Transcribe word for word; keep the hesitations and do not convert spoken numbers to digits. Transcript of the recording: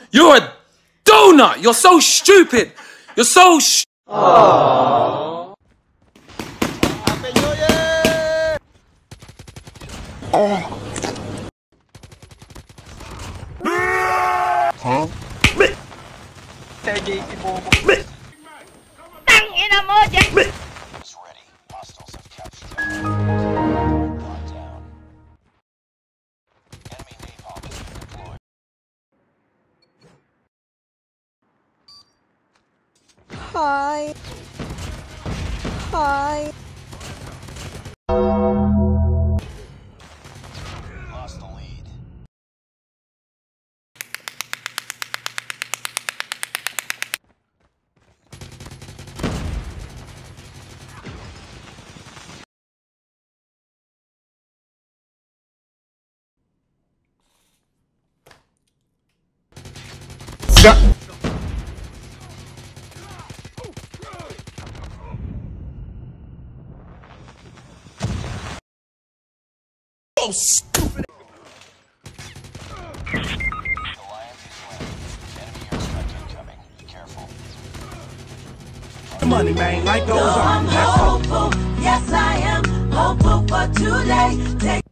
You're a donut. You're so stupid. You're so sh- Aww. Oh. Huh? Tangina mo dyan! Hi. Hi. Lost the lead. Stop. Oh, stupid. Money, man, life goes on. I'm hopeful, yes I am hopeful for today. Take